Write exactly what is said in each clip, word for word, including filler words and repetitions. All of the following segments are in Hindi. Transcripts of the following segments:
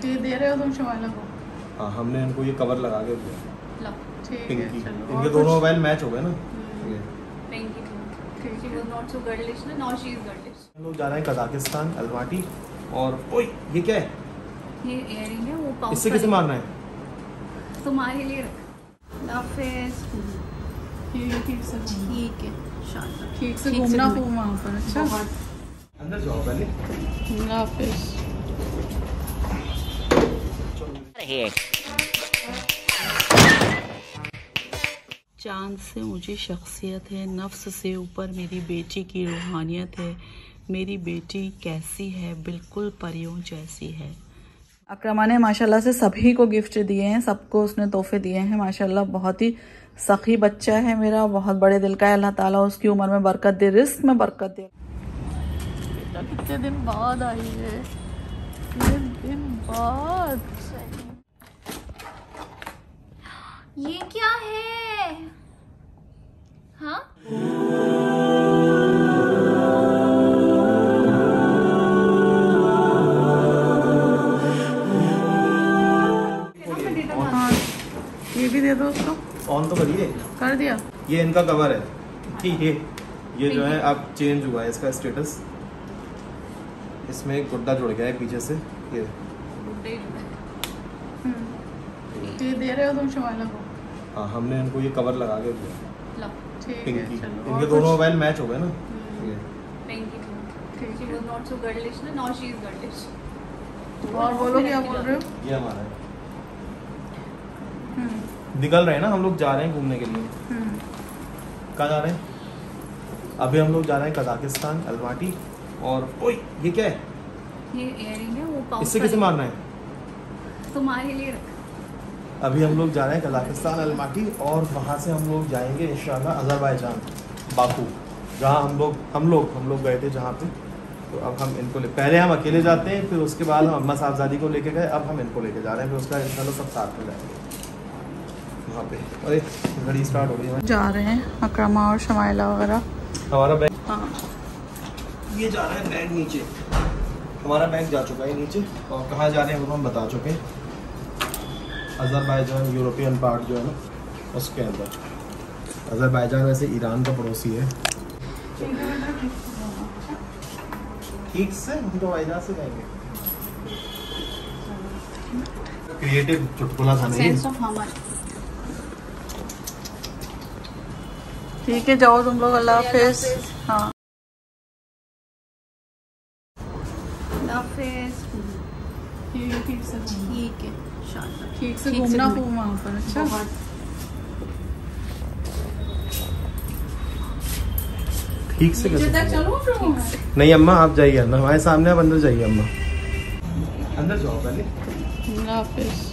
ये दे रहे हो तुम शमाइला को? हाँ, हमने इनको ये कवर लगा के दिया। ठीक है, पिंकी, चलो। इनके दोनों मोबाइल मैच हो गए ना। हम लोग जा रहे हैं कजाकिस्तान अलमाटी। और ओए ये क्या है? ये इयरिंग है, वो पाउच इससे किसे मारना है? तुम्हारे लिए रख। हाफिज। ठीक से ठीक है, शानदार। ठीक से घूमना खूब वहाँ पर। अच्छा, अंदर जाओ पहले। हाफिज। चांद से मुझे शख्सियत है, नफ्स से ऊपर मेरी बेटी की रूहानियत है। मेरी बेटी कैसी है? बिल्कुल परियों जैसी है। अक्रमा ने माशाल्लाह से सभी को गिफ्ट दिए हैं, सबको उसने तोहफे दिए हैं। माशाल्लाह बहुत ही सखी बच्चा है मेरा, बहुत बड़े दिल का है। अल्लाह ताला उसकी उम्र में बरकत दे, रिस्क में बरकत दे। बेटा कितने दिन बाद आई है, कितने दिन बाद। ये क्या है? हाँ, ये भी दे दो उसको। ऑन तो करिए। कर दिया। ये इनका कवर है कि ये ये जो है अब चेंज हुआ है इसका स्टेटस। इसमें एक गुड्डा जुड़ गया है पीछे से। ये ये दे रहे हो तुम शमाइला को? हाँ, हमने इनको ये कवर लगा के दिया। ठीक है, पिंकी, चलो। इनके दोनों मोबाइल मैच हो गए ना। ये और बोलो क्या बोल रहे हो? ये हमारा है। निकल रहे हैं ना हम लोग, जा रहे हैं घूमने के लिए। कहाँ जा रहे हैं? अभी हम लोग जा रहे हैं कजाकिस्तान अलमाटी। और ओए ये क्या है? ये इयरिंग है, वो पाउच इससे किसे मारना है? तुम्हारे लिए रख। अभी हम लोग जा रहे हैं कजाकिस्तान अलमाटी और वहाँ से हम लोग जाएंगे इंशाल्लाह अज़रबैजान बाकू, जहाँ हम लोग हम लोग हम लोग गए थे जहाँ पे। तो अब हम इनको ले, पहले हम अकेले जाते हैं, फिर उसके बाद हम अम्मा साहबजादी को लेके गए, अब हम इनको लेके जा रहे हैं, फिर उसका इंशाल्लाह सब साथ में जाएंगे वहाँ पे। अरे घड़ी स्टार्ट हो गई है। जा रहे हैं अक्रमा और शमाइला वगैरह। हमारा बैग, हाँ, ये जा रहा है बैग नीचे। हमारा बैग जा चुका है नीचे। और कहाँ जा रहे हैं वो हम बता चुके हैं। अज़रबैजान यूरोपियन पार्ट जो है ना उसके अंदर। अज़रबैजान वैसे ईरान का पड़ोसी है। ठीक से हम तो वाइजा से जाएंगे। क्रिएटिव चुटकुला था नहीं। Sense of humour. ठीक है, जाओ तुम लोग। अल्लाह हाफिज। हाँ, हाफिज। ठीक से ठीक है, शानदार। ठीक से घूमना खूब वहाँ पर। अच्छा, ठीक से नीचे तक चलो फिर वहाँ। नहीं अम्मा आप जाइए अंदर, हमारे सामने आप अंदर जाइए अम्मा। अंदर जाओ पहले। अल्लाह हाफिज।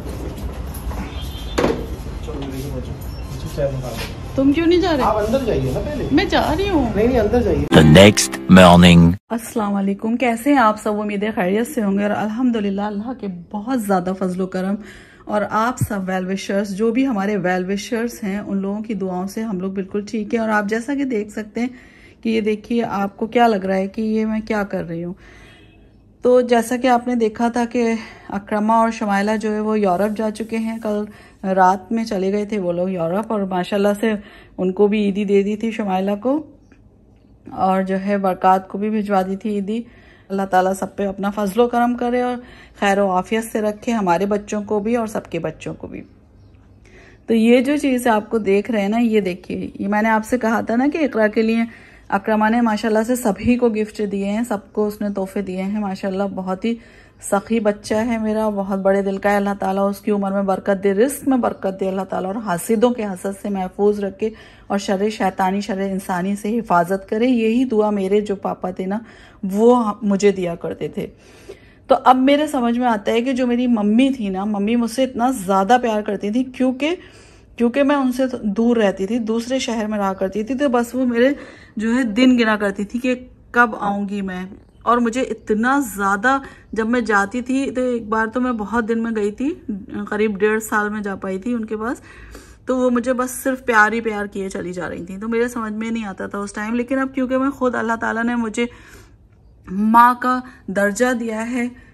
तुम क्यों नहीं जा रहे? आप अंदर जाइए ना पहले। मैं जा रही हूँ। नहीं नहीं अंदर जाइए। The next morning. अस्सलाम वालेकुम, कैसे हैं आप सब? उम्मीद है खैरियत से होंगे। और अल्हम्दुलिल्लाह अल्लाह के बहुत ज़्यादा फजलो करम और आप सब वेल विशर्स, जो भी हमारे वेल विशर्स हैं, उन लोगों की दुआओं से हम लोग बिल्कुल ठीक है। और आप जैसा कि देख सकते हैं कि ये देखिए, आपको क्या लग रहा है कि ये मैं क्या कर रही हूँ? तो जैसा कि आपने देखा था कि अक्रमा और शमाइला जो है वो यूरोप जा चुके हैं। कल रात में चले गए थे वो लोग यूरोप, और माशाल्लाह से उनको भी ईदी दे दी थी शमाइला को, और जो है बरक़ात को भी भिजवा दी थी ईदी। अल्लाह ताला सब पे अपना फजलो करम करे और खैर व आफियत से रखे, हमारे बच्चों को भी और सबके बच्चों को भी। तो ये जो चीज़ आपको देख रहे हैं ना, ये देखिए, ये मैंने आपसे कहा था ना कि इकरा के लिए अक्रमा ने माशाल्लाह से सभी को गिफ्ट दिए हैं, सबको उसने तोहफे दिए हैं। माशाल्लाह बहुत ही सखी बच्चा है मेरा, बहुत बड़े दिल का है। अल्लाह ताला उसकी उम्र में बरकत दे, रिस्क में बरकत दे अल्लाह ताला, और हासिदों के हसद से महफूज रखे और शर शैतानी शर इंसानी से हिफाजत करे। यही दुआ मेरे जो पापा थे ना वो मुझे दिया करते थे। तो अब मेरे समझ में आता है कि जो मेरी मम्मी थी ना, मम्मी मुझसे इतना ज़्यादा प्यार करती थी क्योंकि क्योंकि मैं उनसे दूर रहती थी, दूसरे शहर में रहा करती थी। तो बस वो मेरे जो है दिन गिना करती थी कि कब आऊँगी मैं। और मुझे इतना ज़्यादा, जब मैं जाती थी तो एक बार तो मैं बहुत दिन में गई थी, करीब डेढ़ साल में जा पाई थी उनके पास। तो वो मुझे बस सिर्फ प्यार ही प्यार किए चली जा रही थी। तो मेरे समझ में नहीं आता था उस टाइम। लेकिन अब क्योंकि मैं खुद, अल्लाह ताला ने मुझे माँ का दर्जा दिया है,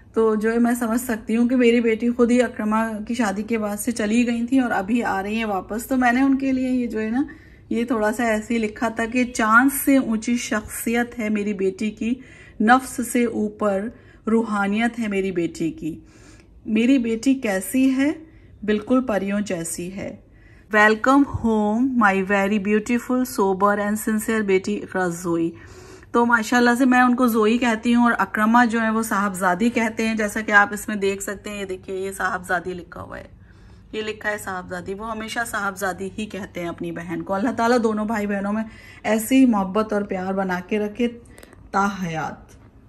तो जो है मैं समझ सकती हूँ कि मेरी बेटी खुद ही अक्रमा की शादी के बाद से चली गई थी और अभी आ रही है वापस। तो मैंने उनके लिए ये जो है ना, ये थोड़ा सा ऐसे ही लिखा था कि चांद से ऊंची शख्सियत है मेरी बेटी की, नफ्स से ऊपर रूहानियत है मेरी बेटी की। मेरी बेटी कैसी है? बिल्कुल परियों जैसी है। Welcome home my very beautiful sober and sincere बेटी इकरा जोई। तो माशाल्लाह से मैं उनको जोई कहती हूँ और अक्रमा जो है वो साहबजादी कहते हैं, जैसा कि आप इसमें देख सकते हैं। ये देखिए, ये साहबजादी लिखा हुआ है, ये लिखा है साहबजादी। वो हमेशा साहबजादी ही कहते हैं अपनी बहन को। अल्लाह ताला दोनों भाई बहनों में ऐसी मोहब्बत और प्यार बना के रखे ताहयात।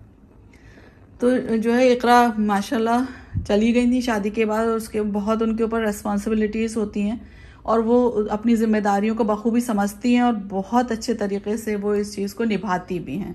तो जो है इकरा माशाल्लाह चली गई थी शादी के बाद, और उसके बहुत उनके ऊपर रिस्पॉन्सिबिलिटीज़ होती हैं और वो अपनी जिम्मेदारियों को बखूबी समझती हैं और बहुत अच्छे तरीके से वो इस चीज़ को निभाती भी हैं।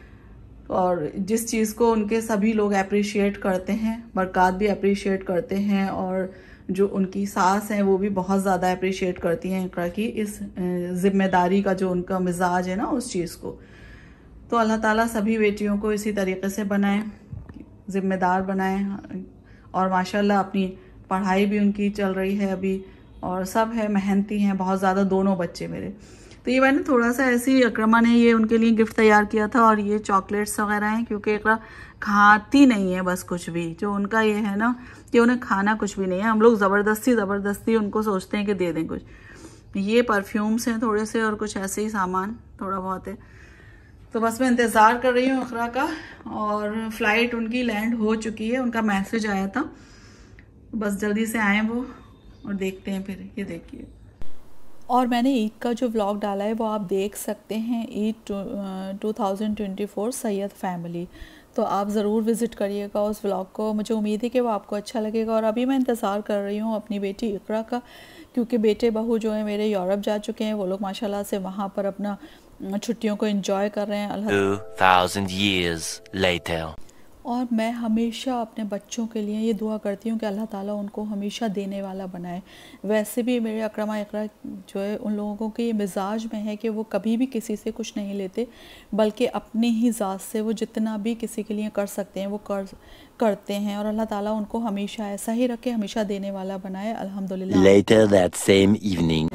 और जिस चीज़ को उनके सभी लोग अप्रिशिएट करते हैं, बरक़ात भी अप्रिशिएट करते हैं, और जो उनकी सास हैं वो भी बहुत ज़्यादा अप्रिशिएट करती हैं इकरा की इस जिम्मेदारी का, जो उनका मिजाज है ना उस चीज़ को। तो अल्लाह ताला सभी बेटियों को इसी तरीके से बनाए, ज़िम्मेदार बनाए। और माशाल्लाह अपनी पढ़ाई भी उनकी चल रही है अभी, और सब है, मेहनती हैं बहुत ज़्यादा दोनों बच्चे मेरे। तो ये मैंने थोड़ा सा ऐसे ही, अक्रमा ने ये उनके लिए गिफ्ट तैयार किया था, और ये चॉकलेट्स वगैरह हैं, क्योंकि इकरा खाती नहीं है बस कुछ भी। जो उनका ये है ना कि उन्हें खाना कुछ भी नहीं है, हम लोग ज़बरदस्ती ज़बरदस्ती उनको सोचते हैं कि दे दें कुछ। ये परफ्यूम्स हैं थोड़े से, और कुछ ऐसे ही सामान थोड़ा बहुत है। तो बस मैं इंतज़ार कर रही हूँ इकरा का, और फ्लाइट उनकी लैंड हो चुकी है, उनका मैसेज आया था, बस जल्दी से आए वो, और देखते हैं फिर। ये देखिए, और मैंने ईद का जो व्लॉग डाला है वो आप देख सकते हैं, Eid two thousand twenty four Syed family. तो आप ज़रूर विज़िट करिएगा उस व्लॉग को, मुझे उम्मीद है कि वो आपको अच्छा लगेगा। और अभी मैं इंतज़ार कर रही हूँ अपनी बेटी इकरा का, क्योंकि बेटे बहू जो है मेरे यूरोप जा चुके हैं, वो लोग माशाल्लाह से वहाँ पर अपना छुट्टियों को एंजॉय कर रहे हैं। Two thousand years later। और मैं हमेशा अपने बच्चों के लिए ये दुआ करती हूँ कि अल्लाह ताला उनको हमेशा देने वाला बनाए। वैसे भी मेरे अक्रमा इकरा जो है, उन लोगों के ये मिजाज में है कि वो कभी भी किसी से कुछ नहीं लेते, बल्कि अपनी ही ज़ात से वो जितना भी किसी के लिए कर सकते हैं वो कर करते हैं। और अल्लाह ताला उनको हमेशा ऐसा ही रखे, हमेशा देने वाला बनाए, अल्हम्दुलिल्लाह। Later that same evening।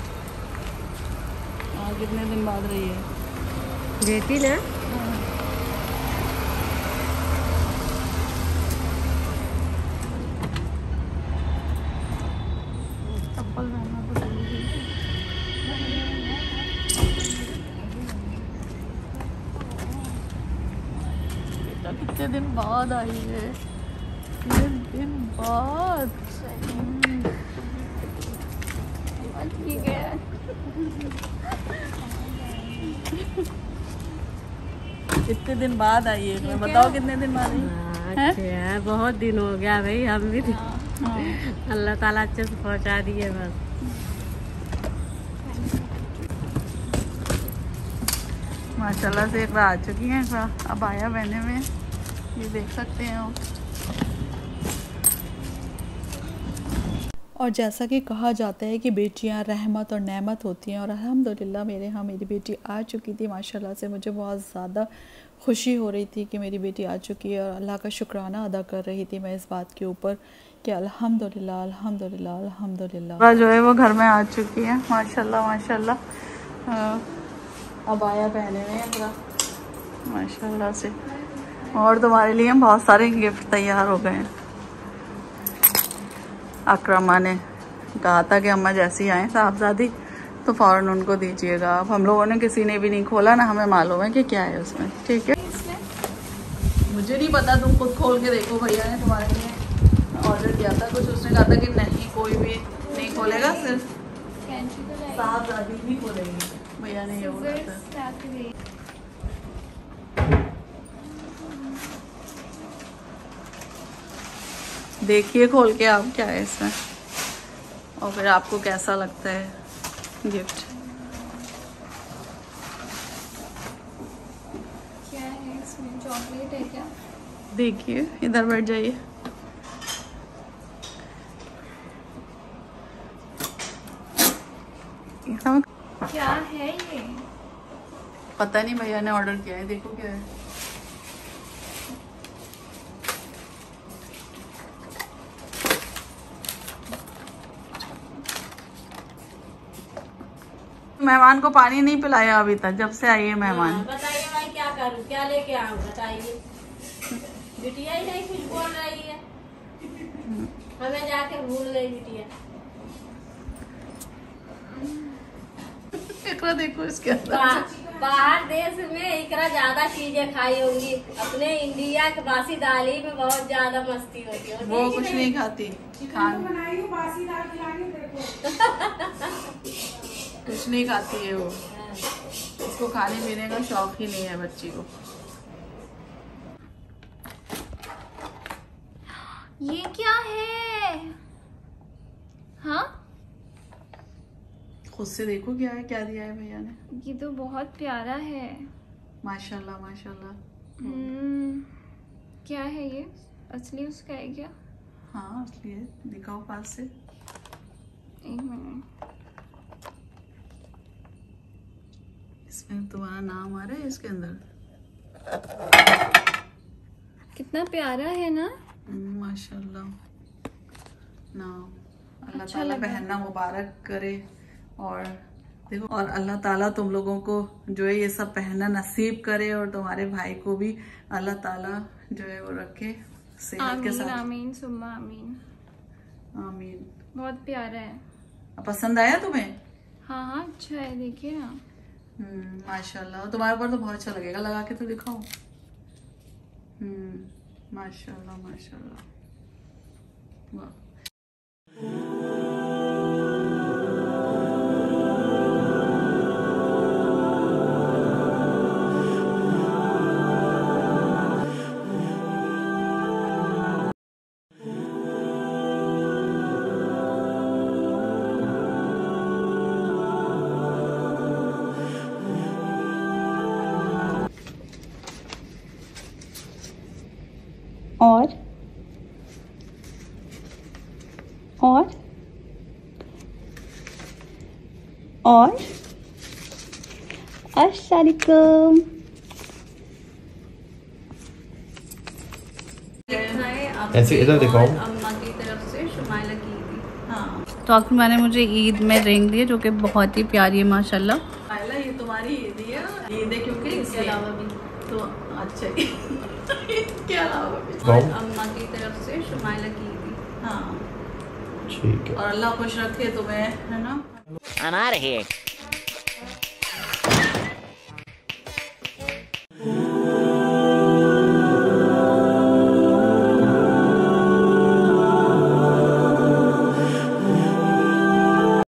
आज कितने दिन बाद रही है बेटी ना, कितने दिन बाद आई है, कितने दिन बाद। ठीक है। कितने दिन बाद आई है, बताओ कितने दिन बाद आई है? अच्छा बहुत दिन हो गया भाई, हम भी अल्लाह ताला अच्छे से पहुंचा दिए बस। माशाल्लाह से एक बार आ चुकी हैं, अब आया बहने में, ये देख सकते हैं आप। और जैसा कि कहा जाता है कि बेटियां रहमत और नेमत होती हैं, और अल्हम्दुलिल्लाह मेरे यहाँ मेरी बेटी आ चुकी थी। माशाल्लाह से मुझे बहुत ज़्यादा खुशी हो रही थी कि मेरी बेटी आ चुकी है, और अल्लाह का शुक्राना अदा कर रही थी मैं इस बात के ऊपर कि अल्हम्दुलिल्लाह अल्हम्दुलिल्लाह अल्हम्दुलिल्लाह। जो है वो घर में आ चुकी है, माशाल्लाह माशाल्लाह। अब आया पहने में माशाल्लाह से, और तुम्हारे लिए बहुत सारे गिफ्ट तैयार हो गए हैं। अक्रमा ने कहा था कि अम्मा जैसी आए साहबजादी तो फ़ौरन उनको दीजिएगा। अब हम लोगों ने किसी ने भी नहीं खोला ना, हमें मालूम है कि क्या है उसमें। ठीक है, मुझे नहीं पता, तुम खुद खोल के देखो। भैया ने तुम्हारे लिए ऑर्डर किया था कुछ, उसने कहा था कि नहीं कोई भी नहीं खोलेगा, सिर्फ साहबजादी ही खोलेगी। भैया ने ये बोला था। देखिए खोल के आप क्या है इसमें, और फिर आपको कैसा लगता है गिफ्ट। क्या है इसमें, चॉकलेट है क्या? देखिए, इधर बैठ जाइए। क्या है ये? पता नहीं, भैया ने ऑर्डर किया है, देखो क्या है। मेहमान को पानी नहीं पिलाया अभी तक, जब से आई है मेहमान। हाँ, बताइए भाई क्या करूँ, क्या लेके आऊँ बताइए। बिटिया ही नहीं कुछ बोल रही है, हमें जाके भूल गई बिटिया। इकरा देखो इसके अंदर। बा, बाहर देश में इकरा ज्यादा चीजें खाई होंगी, अपने इंडिया के बासी दाली में बहुत ज्यादा मस्ती होती है। वो कुछ नहीं खाती, खान कुछ नहीं खाती है वो, उसको खाने पीने का शौक ही नहीं है बच्ची को। ये क्या है? हाँ, खुद से देखो क्या है, क्या दिया है भैया ने। ये तो बहुत प्यारा है। माशाल्लाह माशाल्लाह। हम्म, क्या है ये? असली उसका है क्या? हाँ असली है, दिखाओ पास से। एक मिनट, इसमें तुम्हारा नाम आ रहा है इसके अंदर। कितना प्यारा है ना। माशाल्लाह। नाम अल्लाह अच्छा ताला लगा। पहनना मुबारक करे, और देखो, और अल्लाह ताला तुम लोगों को जो है ये सब पहनना नसीब करे, और तुम्हारे भाई को भी अल्लाह ताला जो है वो रखे सेहत के आमीन साथ। आमीन सुम्मा आमीन। आमीन। बहुत प्यारा है। पसंद आया तुम्हें? हाँ हाँ अच्छा है, देखिए ना। हम्म माशाल्लाह, तुम्हारे ऊपर तो बहुत अच्छा लगेगा, लगा के तो दिखाओ। हम्म माशाल्लाह माशाल्लाह। वाह। और और और अस्सलामुअलैकुम। ऐसे इधर दिखाओ। अम्मा की तरफ से शुमाइला की ईद। हाँ तो आखिर मैंने मुझे ईद में रिंग दी जो कि बहुत ही प्यारी है माशाल्लाह। माइला, ये तुम्हारी ईद है, ईद है क्योंकि इसके अलावा भी तो अच्छा इसके अलावा भी। गाँव? अम्मा की तरफ से शुमाइला की ईद। हाँ ठीक है। और अल्लाह खुश रखे तुम्हें, है ना। I'm out of here.